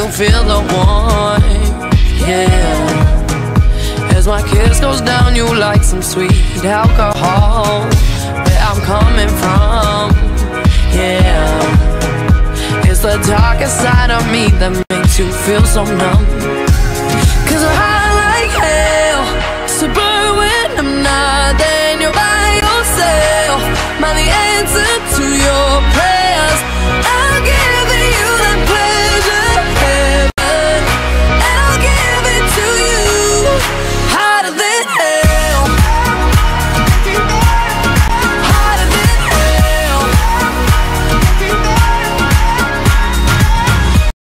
you feel the warmth, yeah. As my kiss goes down, you like some sweet alcohol. Where I'm coming from, yeah. It's the darkest side of me that makes you feel so numb.